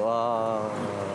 Wah.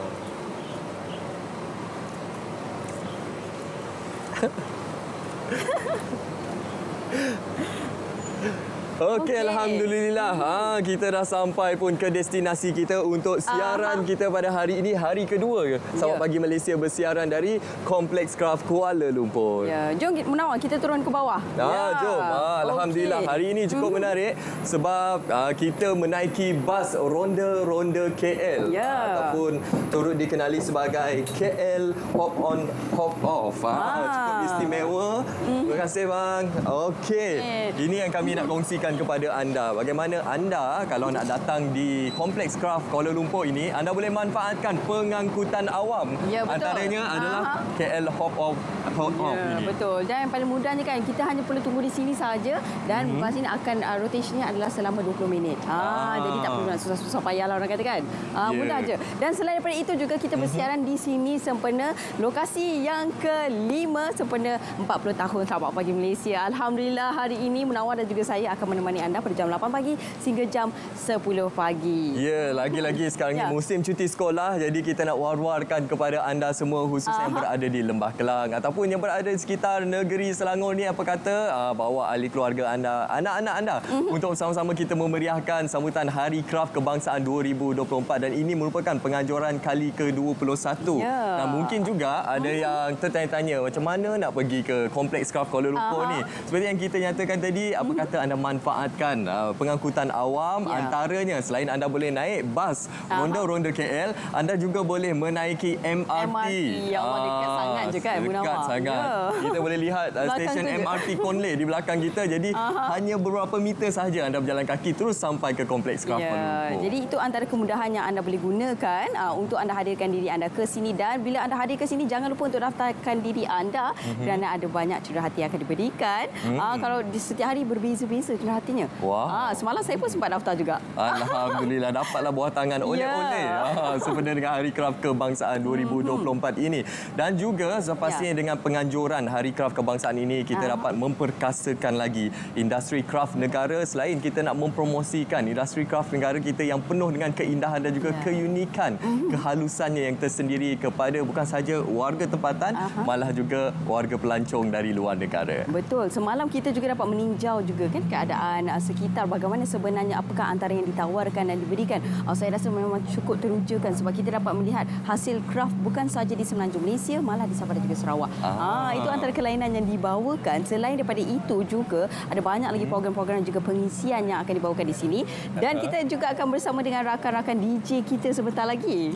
Okey, alhamdulillah. Kita dah sampai pun ke destinasi kita untuk siaran kita pada hari ini, hari kedua Selamat Pagi Malaysia bersiaran dari Kompleks Kraft Kuala Lumpur. Ya, jom Munawar kita turun ke bawah. Jom. Alhamdulillah hari ini cukup menarik sebab kita menaiki bas Ronda KL ataupun turut dikenali sebagai KL Hop On Hop Off. Cukup istimewa. Terima kasih bang. Okey. Ini yang kami nak kongsikan kepada anda. Bagaimana anda kalau nak datang di Kompleks Kraft Kuala Lumpur ini, anda boleh manfaatkan pengangkutan awam. Ya, betul. Antaranya adalah KL Hop On Hop Off ini. Betul. Dan yang paling mudahnya kan kita hanya perlu tunggu di sini saja dan bas ini akan rotationnya adalah selama 20 minit. Jadi tak perlu nak susah-susah payahlah orang kata kan. Mudah aja. Dan selain daripada itu juga kita bersiaran di sini sempena lokasi yang ke-5 sempena 40 tahun Selamat Pagi Malaysia. Alhamdulillah hari ini Munawar dan juga saya akan menemani anda pada jam 8 pagi sehingga jam 10 pagi. Ya, lagi-lagi sekarang ni musim cuti sekolah, jadi kita nak war-warkan kepada anda semua khususnya yang berada di Lembah Kelang ataupun yang berada di sekitar negeri Selangor ni, apa kata bawa ahli keluarga anda, anak-anak anda untuk sama-sama kita memeriahkan sambutan Hari Kraft Kebangsaan 2024 dan ini merupakan penganjuran kali ke-21. Nah, mungkin juga ada yang tertanya-tanya macam mana nak pergi ke Kompleks Kraft Kuala Lumpur ni. Seperti yang kita nyatakan tadi, apa kata anda manfaatkan pengangkutan awam, antaranya selain anda boleh naik bas Ronda KL, anda juga boleh menaiki MRT. Yang dekat sangat je kan Munawar. Dekat sangat. Kita boleh lihat stesen MRT Konleh di belakang kita. Jadi hanya beberapa meter sahaja anda berjalan kaki terus sampai ke Kompleks Kraft Kuala Lumpur. Jadi itu antara kemudahan yang anda boleh gunakan untuk anda hadirkan diri anda ke sini, dan bila anda hadir ke sini jangan lupa untuk daftarkan diri anda kerana ada banyak curahan yang akan diberikan. Kalau di setiap hari berbeza-beza curahannya. Semalam saya pun sempat daftar juga. Alhamdulillah dapatlah buah tangan oleh-oleh sempena dengan Hari Kraft Kebangsaan 2024 ini. Dan juga sepastinya dengan penganjuran Hari Kraft Kebangsaan ini kita dapat memperkasakan lagi industri kraft negara. Selain kita nak mempromosikan industri kraft negara kita yang penuh dengan keindahan dan juga keunikan, kehalusannya yang tersendiri kepada bukan saja warga tempatan, malah juga warga pelancong dari luar negara. Betul. Semalam kita juga dapat meninjau juga kan keadaan sekitar, bagaimana sebenarnya apakah antara yang ditawarkan dan diberikan. Saya rasa memang cukup terujakan sebab kita dapat melihat hasil kraft bukan sahaja di Semenanjung Malaysia, malah di Sabah dan juga Sarawak. Itu antara kelainan yang dibawakan. Selain daripada itu juga ada banyak lagi program-program juga pengisian yang akan dibawakan di sini, dan kita juga akan bersama dengan rakan-rakan DJ kita sebentar lagi.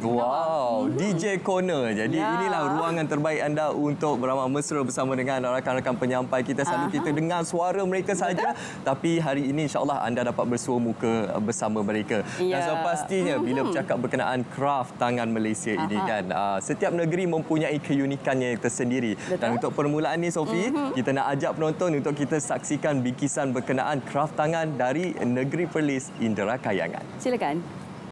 DJ Corner. Jadi inilah ruangan terbaik anda untuk beramah mesra bersama dengan rakan-rakan penyampai kita. Selalu kita dengar suara mereka saja, tapi hari ini insya-Allah anda dapat bersua muka bersama mereka. Dan sepastinya bila bercakap berkenaan kraft tangan Malaysia ini kan, setiap negeri mempunyai keunikannya yang tersendiri. Dan untuk permulaan ni Sophie, kita nak ajak penonton untuk kita saksikan bingkisan berkenaan kraft tangan dari negeri Perlis, Indera Kayangan. Silakan.